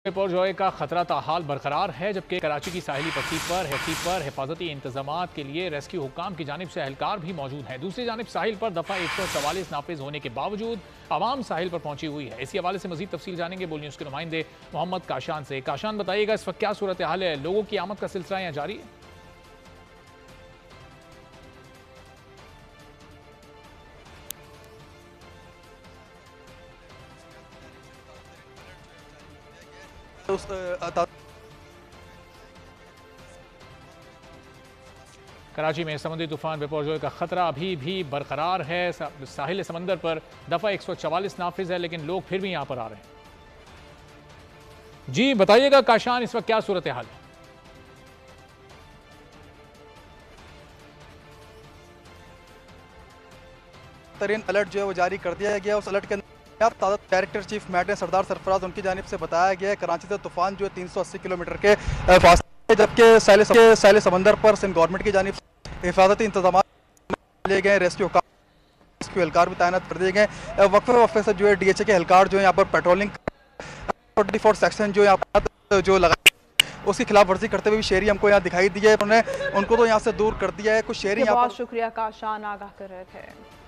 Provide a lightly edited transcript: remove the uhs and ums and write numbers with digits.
बिपरजॉय का खतरा ताहाल बरकरार है, जबकि कराची की साहिली पट्टी पर हिफाजती इंतजाम के लिए रेस्क्यू हुकाम की जानिब से एहलकार भी मौजूद हैं। दूसरी जानिब साहिल पर दफा 144 नाफिज होने के बावजूद आवाम साहिल पर पहुंची हुई है। इसी हवाले से मजीद तफसील जानेंगे बोल न्यूज़ के नुमाइंदे मोहम्मद काशान से। काशान, बताइएगा इस वक्त क्या सूरत हाल है, लोगों की आमद का सिलसिला यहाँ जारी है? कराची में समुद्री तूफान बिपरजॉय का खतरा अभी भी बरकरार है। साहिल समंदर पर दफा 144 नाफिज है, लेकिन लोग फिर भी यहां पर आ रहे हैं। जी बताइएगा काशान, इस वक्त क्या सूरत हाल है? तरीन अलर्ट जो है वो जारी कर दिया गया। उस अलर्ट के अंदर डायरेक्टर चीफ मैट सरदार सरफराज उनकी जानिब से बताया गया है कराची से तूफान जो है 380 किलोमीटर के फासले, जबकि साहिल समंदर पर सिंध गवर्नमेंट की जानिब से हिफाजती इंतजाम लिए गए, रेस्क्यू एहलकार भी तैनात कर दिए गए। वक्फे से जो है DHA के एहलकार जो है यहाँ पर पेट्रोलिंग 44 सेक्शन जो यहाँ पर जो लगा उसकी खिलाफ वर्जी करते हुए भी शहरी हमको यहाँ दिखाई दी है। उन्होंने उनको तो यहाँ से दूर कर दिया है। कुछ शहरी, बहुत शुक्रिया काशान, आगाह कर रहे थे।